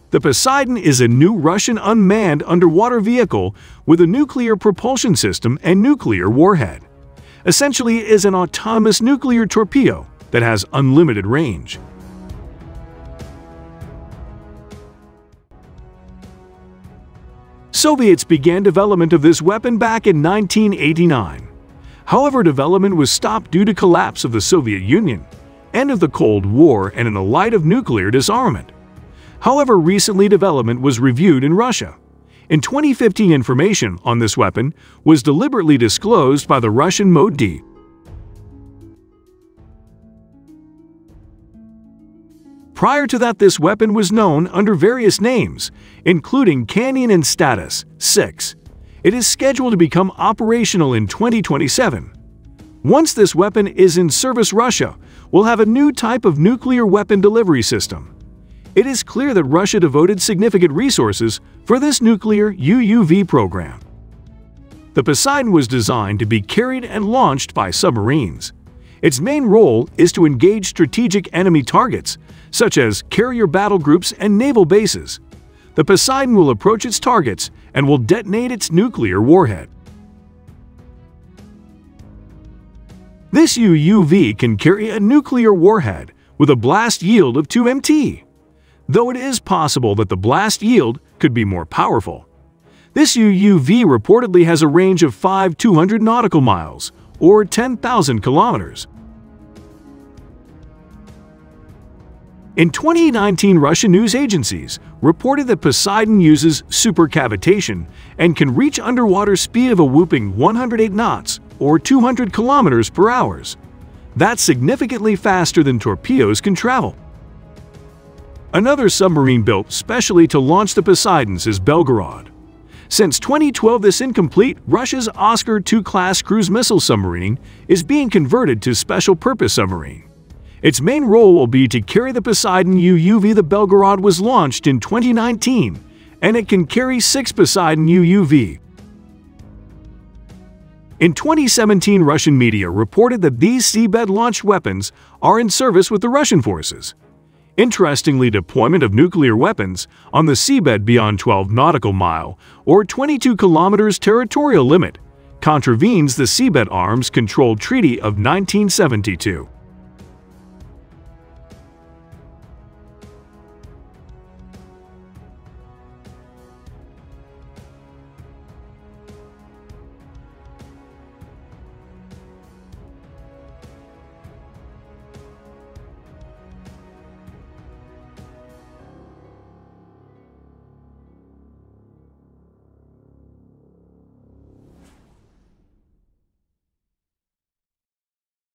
The Poseidon is a new Russian unmanned underwater vehicle with a nuclear propulsion system and nuclear warhead. Essentially, it is an autonomous nuclear torpedo that has unlimited range. Soviets began development of this weapon back in 1989. However, development was stopped due to collapse of the Soviet Union, end of the Cold War, and in the light of nuclear disarmament. However, recently development was reviewed in Russia. In 2015, information on this weapon was deliberately disclosed by the Russian MOD. Prior to that, this weapon was known under various names, including Kanyon and Status-6. It is scheduled to become operational in 2027. Once this weapon is in service, Russia will have a new type of nuclear weapon delivery system. It is clear that Russia devoted significant resources for this nuclear UUV program. The Poseidon was designed to be carried and launched by submarines. Its main role is to engage strategic enemy targets, such as carrier battle groups and naval bases. The Poseidon will approach its targets and will detonate its nuclear warhead. This UUV can carry a nuclear warhead with a blast yield of 2 MT, though it is possible that the blast yield could be more powerful. This UUV reportedly has a range of 5,200 nautical miles, or 10,000 kilometers. In 2019, Russian news agencies reported that Poseidon uses supercavitation and can reach underwater speed of a whopping 108 knots, or 200 kilometers per hour. That's significantly faster than torpedoes can travel. Another submarine built specially to launch the Poseidons is Belgorod. Since 2012, this incomplete Russia's Oscar II class cruise missile submarine is being converted to special-purpose submarine. Its main role will be to carry the Poseidon UUV. The Belgorod was launched in 2019, and it can carry 6 Poseidon UUV. In 2017, Russian media reported that these seabed-launched weapons are in service with the Russian forces. Interestingly, deployment of nuclear weapons on the seabed beyond 12 nautical mile or 22 kilometers territorial limit contravenes the Seabed Arms Control Treaty of 1972.